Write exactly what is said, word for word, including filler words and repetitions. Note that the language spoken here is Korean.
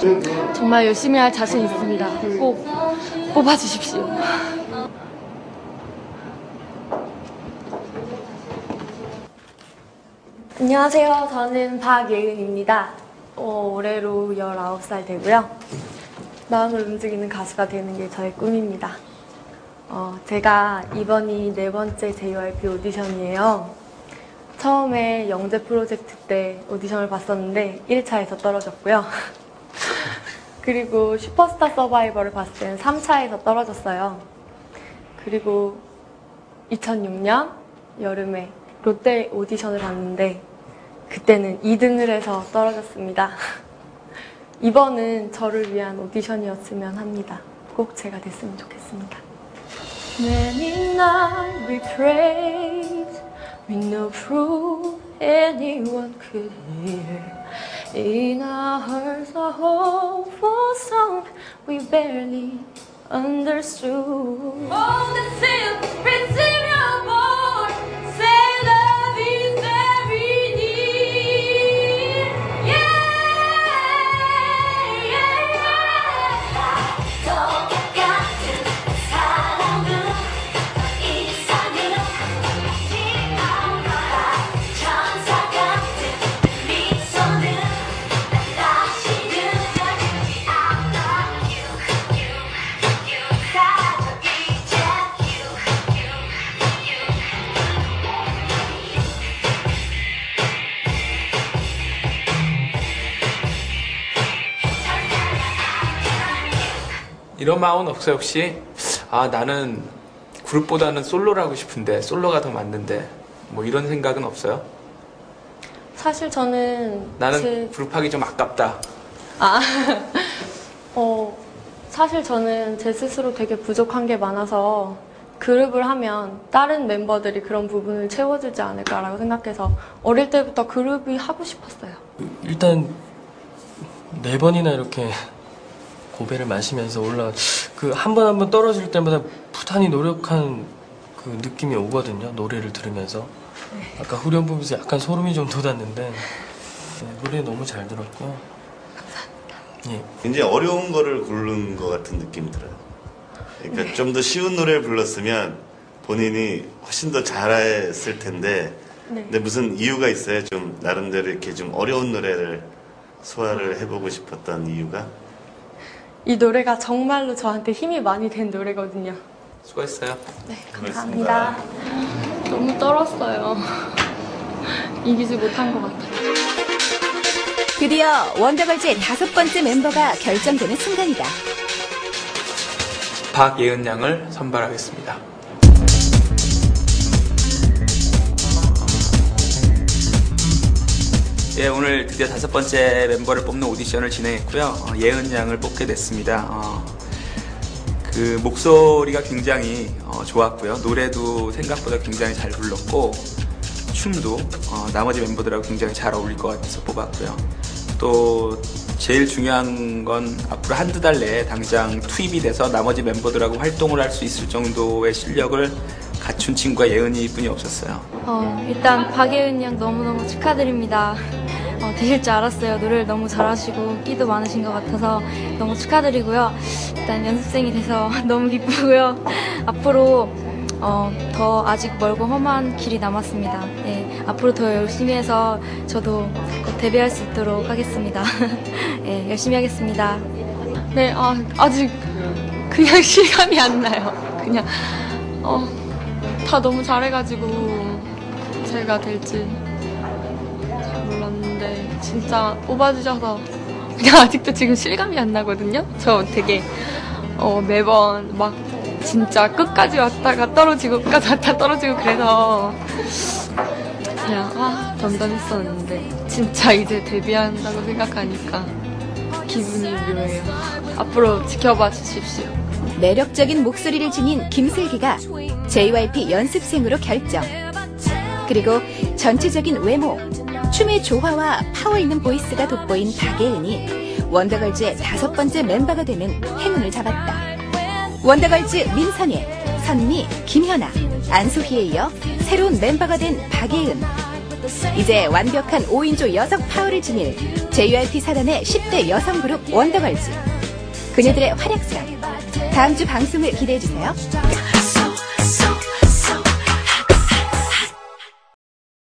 정말 열심히 할 자신 있습니다. 꼭 뽑아주십시오. 안녕하세요. 저는 박예은입니다. 어, 올해로 열아홉 살 되고요. 마음을 움직이는 가수가 되는 게 저의 꿈입니다. 어, 제가 이번이 네 번째 제이와이피 오디션이에요. 처음에 영재 프로젝트 때 오디션을 봤었는데 일 차에서 떨어졌고요. 그리고 슈퍼스타 서바이벌을 봤을 때는 삼 차에서 떨어졌어요. 그리고 이천육 년 여름에 롯데 오디션을 봤는데 그때는 이 등을 해서 떨어졌습니다. 이번은 저를 위한 오디션이었으면 합니다. 꼭 제가 됐으면 좋겠습니다. Many nights we prayed with no proof anyone could hear. In our hearts a hopeful song we barely understood. Oh, the sin, receive your voice, say love is very dear. Yeah, yeah, yeah. 더 같은 사랑은 이상은 지나온 거야. 천사 같은 미소는 다시는 나지 않아. You, you, you 가져 이제 you, you, you. 이런 마음은 없어요 혹시? 아 나는 그룹보다는 솔로를 하고 싶은데 솔로가 더 맞는데 뭐 이런 생각은 없어요? 사실 저는 나는 제... 그룹하기 좀 아깝다. 아, 어, 사실 저는 제 스스로 되게 부족한 게 많아서 그룹을 하면 다른 멤버들이 그런 부분을 채워주지 않을까라고 생각해서 어릴 때부터 그룹이 하고 싶었어요. 일단 네 번이나 이렇게 고배를 마시면서 올라 그 한 번 한 번 떨어질 때마다 부단히 노력한 그 느낌이 오거든요. 노래를 들으면서. 네. 아까 후렴 부분에서 약간 소름이 좀 돋았는데 네, 노래 너무 잘 들었고요. 감사합니다. 예. 굉장히 어려운 거를 고른 것 같은 느낌이 들어요. 그러니까 네. 좀 더 쉬운 노래를 불렀으면 본인이 훨씬 더 잘했을 텐데 네. 근데 무슨 이유가 있어요? 좀 나름대로 이렇게 좀 어려운 노래를 소화를 해보고 싶었던 이유가? 이 노래가 정말로 저한테 힘이 많이 된 노래거든요. 수고했어요. 네, 감사합니다. 너무 떨었어요. 이기지 못한 것 같아요. 드디어 원더걸즈의 다섯 번째 멤버가 결정되는 순간이다. 박예은 양을 선발하겠습니다. 예, 오늘 드디어 다섯 번째 멤버를 뽑는 오디션을 진행했고요. 어, 예은 양을 뽑게 됐습니다. 어, 그 목소리가 굉장히 어, 좋았고요. 노래도 생각보다 굉장히 잘 불렀고 춤도 어, 나머지 멤버들하고 굉장히 잘 어울릴 것 같아서 뽑았고요. 또 제일 중요한 건 앞으로 한두 달 내에 당장 투입이 돼서 나머지 멤버들하고 활동을 할 수 있을 정도의 실력을 갖춘 친구가 예은이 뿐이 없었어요. 어, 일단 박예은 양 너무너무 축하드립니다. 어, 되실 줄 알았어요. 노래를 너무 잘하시고 끼도 많으신 것 같아서 너무 축하드리고요. 일단 연습생이 돼서 너무 기쁘고요. 앞으로 어, 더 아직 멀고 험한 길이 남았습니다. 예, 앞으로 더 열심히 해서 저도 곧 데뷔할 수 있도록 하겠습니다. 예, 열심히 하겠습니다. 네, 아, 아직 그냥 실감이 안 나요. 그냥 어, 다 너무 잘해가지고 제가 될지 잘 몰랐는데 진짜 뽑아주셔서 그냥 아직도 지금 실감이 안 나거든요. 저 되게 어, 매번 막 진짜 끝까지 왔다가 떨어지고 끝까지 왔다 떨어지고 그래서 그냥 아 던던했었는데 진짜 이제 데뷔한다고 생각하니까 기분이 묘해요. 앞으로 지켜봐 주십시오. 매력적인 목소리를 지닌 김슬기가 제이와이피 연습생으로 결정. 그리고 전체적인 외모, 춤의 조화와 파워 있는 보이스가 돋보인 박예은이 원더걸즈의 다섯 번째 멤버가 되는 행운을 잡았다. 원더걸즈 민선예, 선미, 김현아, 안소희에 이어 새로운 멤버가 된 박예은. 이제 완벽한 오 인조 여성 파워를 지닐 제이와이피 사단의 십 대 여성 그룹 원더걸즈. 그녀들의 활약상 다음 주 방송을 기대해주세요.